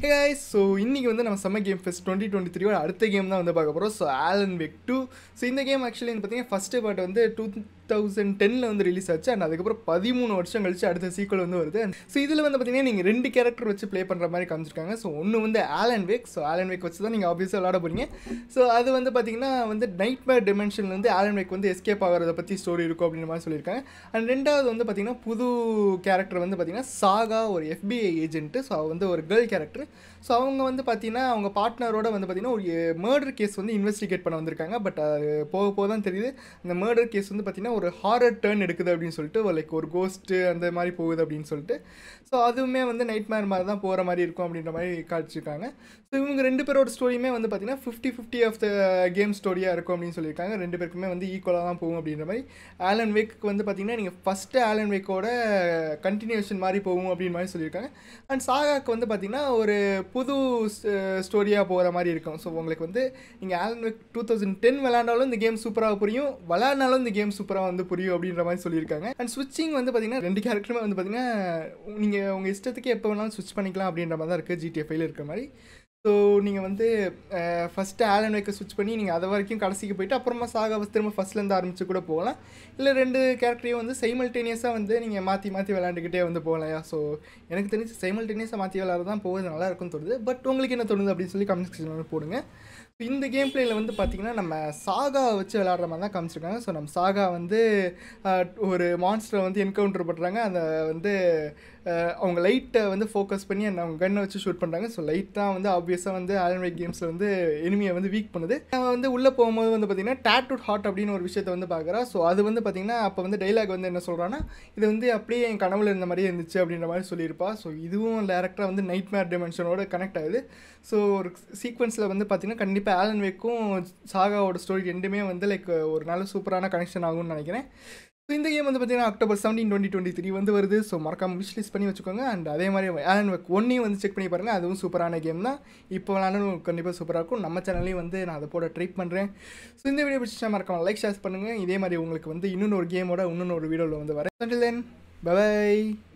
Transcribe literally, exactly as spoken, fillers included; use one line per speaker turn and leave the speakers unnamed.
Hey guys, so இன்னைக்கு வந்து நம்ம Summer Game Fest twenty twenty-three ஓட அடுத்த கேம் தான் வந்து பார்க்க போகிறோம். So Alan Wake two. So இந்த கேம் ஆக்சுவலி வந்து பார்த்தீங்கன்னா ஃபஸ்ட்டு பார்ட் வந்து டூ தௌசண்ட் டென்னில் வந்து ரிலீஸ் ஆச்சு. அண்ட் அதுக்கப்புறம் பதிமூணு வருஷம் கழிச்சு அடுத்த சீக்வல் வந்து வருது. ஸோ இதில் வந்து பார்த்தீங்கன்னா நீங்கள் ரெண்டு கேரக்டர் வச்சு ப்ளே பண்ணுற மாதிரி காமிச்சிருக்காங்க. ஸோ ஒன்று வந்து Alan Wake. So Alan Wake வச்சு தான் நீங்கள் ஆப்வியஸாக விளாட போகிறீங்க. ஸோ அது வந்து பார்த்தீங்கன்னா வந்து நைட் மேர் டிமென்ஷனில் வந்து Alan Wake வந்து எஸ்கேப் ஆகிறத பற்றி ஸ்டோரி இருக்கும் அப்படின்ற மாதிரி சொல்லியிருக்காங்க. அண்ட் ரெண்டாவது வந்து பார்த்தீங்கன்னா புது கேரக்டர் வந்து பார்த்தீங்கன்னா சாகா, ஒரு எஃபிஐ ஏஜென்ட்டு. ஸோ வந்து ஒரு கேர்ள் கேரக்டர். ஸோ அவங்க வந்து பார்த்தீங்கன்னா அவங்க பார்ட்னரோட வந்து பார்த்தீங்கன்னா ஒரு மர்டர் கேஸ் வந்து இன்வெஸ்டிகேட் பண்ண வந்திருக்காங்க. பட் அது போக போக தான் தெரியுது அந்த மர்டர் கேஸ் வந்து பார்த்தீங்கன்னா ஒரு ஹாரர் டர்ன் எடுக்குது அப்படின்னு சொல்லிட்டு, லைக் ஒரு கோஸ்ட்டு அந்த மாதிரி போகுது அப்படின்னு சொல்லிட்டு. ஸோ அதுவுமே வந்து நைட் மேர் மாதிரி தான் போகிற மாதிரி இருக்கும் அப்படின்ற மாதிரி காட்சிருக்காங்க. ஸோ இவங்க ரெண்டு பேரோட ஸ்டோரியுமே வந்து பார்த்தீங்கன்னா fifty fifty of the game ஸ்டோரியாக இருக்கும் அப்படின்னு சொல்லியிருக்காங்க. ரெண்டு பேருக்குமே வந்து ஈக்குவலாக தான் போகும் அப்படின்ற மாதிரி. ஆலன் வேக்கு வந்து பார்த்தீங்கன்னா நீங்கள் ஃபஸ்ட்டு ஆலன் வேக்கோட கண்டினியூஷன் மாதிரி போகும் அப்படின்னு மாதிரி சொல்லியிருக்காங்க. அண்ட் சாகாக்கு வந்து பார்த்தீங்கன்னா ஒரு புது ஸ்டோரியாக போகிற மாதிரி இருக்கும். ஸோ உங்களுக்கு வந்து நீங்கள் Alan Wake two thousand ten விளையாண்டாலும் இந்த கேம் சூப்பராக புரியும், விளையாடினாலும் இந்த கேம் சூப்பராக வந்து புரியும் அப்படின்ற மாதிரி சொல்லியிருக்காங்க. அண்ட் ஸ்விட்சிங் வந்து பார்த்தீங்கன்னா ரெண்டு கேரக்டருமே வந்து பார்த்தீங்கன்னா நீங்கள் உங்கள் இஷ்டத்துக்கு எப்போ வேணாலும் ஸ்விட்ச் பண்ணிக்கலாம் அப்படின்ற மாதிரி தான் இருக்குது ஜிடிஎஃப்ஐயில் இருக்கிற மாதிரி. ஸோ நீங்கள் வந்து ஃபஸ்ட்டு ஆலன் வேக்கை ஸ்விட்ச் பண்ணி நீங்கள் அதை வரைக்கும் கடைசிக்கு போயிட்டு அப்புறமா சாகாவை திரும்ப ஃபஸ்ட்லேருந்து ஆரம்பித்து கூட போகலாம். இல்லை ரெண்டு கேரக்டரையும் வந்து சைமல்டேனியஸாக வந்து நீங்கள் மாற்றி மாற்றி விளையாண்டுக்கிட்டே வந்து போகலையா. ஸோ எனக்கு தெரிஞ்சு சைமல்டேனியஸாக மாற்றி விளையாட தான் போகுது நல்லா இருக்குன்னு தோணுது. பட் உங்களுக்கு என்ன தோணுது அப்படின்னு சொல்லி கமெண்ட் செக்ஷனில் போடுங்க. இந்த கேம் பிளேயில் வந்து பார்த்திங்கன்னா நம்ம சாகா வச்சு விளையாடுற மாதிரி தான் காமிச்சிருக்காங்க. ஸோ நம்ம சாகா வந்து ஒரு மான்ஸ்டரை வந்து என்கவுண்டர் பண்ணுறாங்க. அந்த வந்து அவங்க லைட்டை வந்து ஃபோக்கஸ் பண்ணி அந்த அவங்க கன்னை வச்சு ஷூட் பண்ணுறாங்க. ஸோ லைட் தான் வந்து ஆப்வியஸாக வந்து ஆலன் வேக் கேம்ஸில் வந்து எனிமியை வந்து வீக் பண்ணுது. அவன் வந்து உள்ளே போகும்போது வந்து பார்த்திங்கன்னா டேட்டூட் ஹார்ட் அப்படின்னு ஒரு விஷயத்தை வந்து பார்க்குறா. ஸோ அது வந்து பார்த்திங்கன்னா அப்போ வந்து டைலாக் வந்து என்ன சொல்கிறான்னா, இது வந்து அப்படியே என் கனவுல இருந்த மாதிரியே இருந்துச்சு அப்படின்ற மாதிரி சொல்லியிருப்பா. ஸோ இதுவும் டேரக்டாக வந்து நைட் மேர் டிமென்ஷனோட கனெக்ட் ஆகுது. ஸோ ஒரு சீக்வன்ஸில் வந்து பார்த்திங்கன்னா கண்டிப்பாக ஆலன் வேக்கும் சாகாவோட ஸ்டோரி ரெண்டுமே வந்து லைக் ஒரு நல்ல சூப்பரான கனெக்ஷன் ஆகும்னு நினைக்கிறேன். ஸோ இந்த கேம் வந்து பார்த்தீங்கன்னா October seventeen twenty twenty three வந்து வருது. ஸோ மறக்காம விஷ் லிஸ்ட் பண்ணி வச்சுக்கோங்க. அண்ட் அதே மாதிரி ஆலன் வேக் ஒன்னையும் வந்து செக் பண்ணி பாருங்கள். அதுவும் சூப்பரான கேம் தான். இப்போ விளாண்டும் கண்டிப்பாக சூப்பராக இருக்கும். நம்ம சேனல்லையும் வந்து நான் அதை போட ட்ரை பண்ணுறேன். ஸோ இந்த வீடியோ பிடிச்சா மறக்காம லைக் ஷேர் பண்ணுங்கள். இதே மாதிரி உங்களுக்கு வந்து இன்னொன்று ஒரு கேமோட இன்னொன்று ஒரு வீடியோவில் வந்து வரேன். Until then, bye bye.